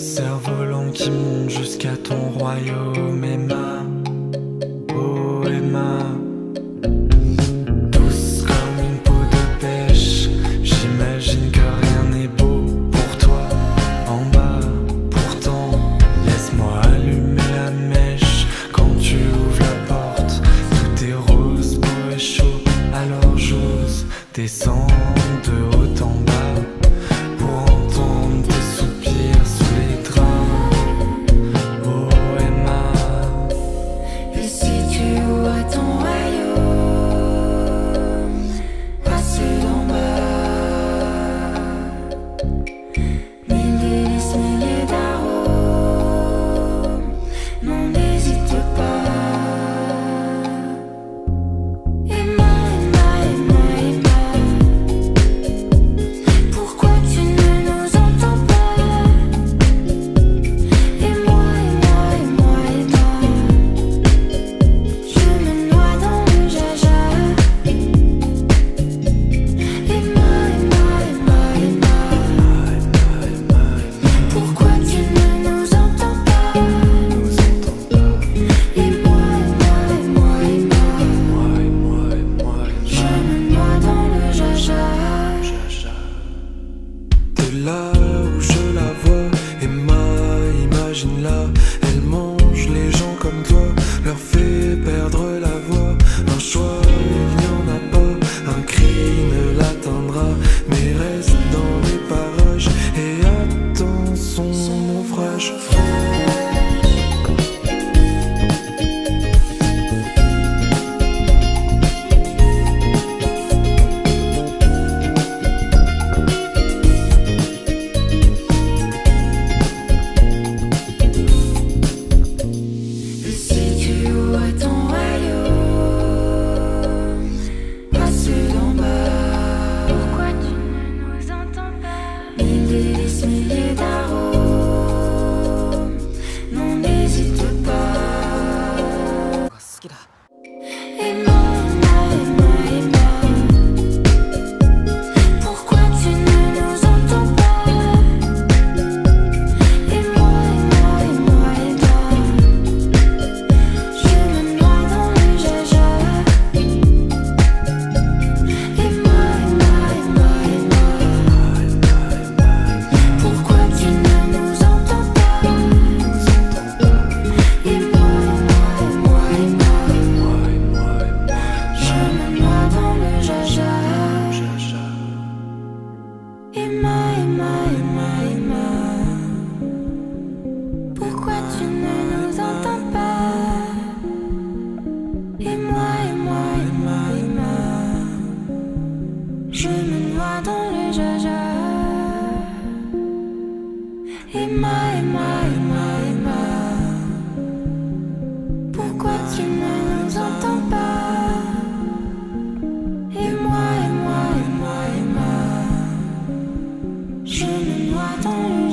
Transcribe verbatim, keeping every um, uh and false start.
cerf-volant qui monte jusqu'à ton royaume, Emma. Oh Emma, douce comme une peau de pêche. J'imagine que rien n'est beau pour toi en bas. Pourtant, laisse-moi allumer la mèche. Quand tu ouvres la porte, tout est rose, beau et chaud. Alors j'ose descendre de haut en bas pour entendre tes soupirs sous les draps. Oh Emma, et si tu vois ton royaume passer d'en bas, mille délices, milliers d'arômes, non n'hésite pas. Emma, Emma, Emma, Emma, pourquoi tu ne nous entends pas? Et moi, et moi, et moi, et moi, je me noie dans le jaja. Emma, Emma, Emma, Emma, pourquoi tu ne nous entends pas? Et moi, et moi, et moi, et moi, je me noie dans le jaja. de là où je la vois, Emma, imagine-la. Elle mange les gens comme toi, leur fait perdre la voix. Un choix, il n'y en a pas, un cri ne l'atteindra, mais reste dans les parages et attends son naufrage. Et si tu vois ton royaume passer d'en bas, pourquoi tu ne nous entends pas? Mille délices, milliers d'arômes, non n'hésite pas. Emma, Emma, Emma, Emma, pourquoi tu ne nous entends pas? Et moi, et moi, et moi, et moi, je me noie dans le jaja. Emma, Emma, Emma, Emma, pourquoi tu ne nous entends pas? Et moi, et moi, et moi, et moi, je me noie dans le jaja. Emma, Emma, Emma, Emma, pourquoi tu ne nous entends pas? Et moi, et moi, et moi, et moi, je me noie dans le jaja. Emma, Emma, Emma, Emma, pourquoi tu ne nous entends pas? Et moi, et moi, et moi, et moi, je me noie dans le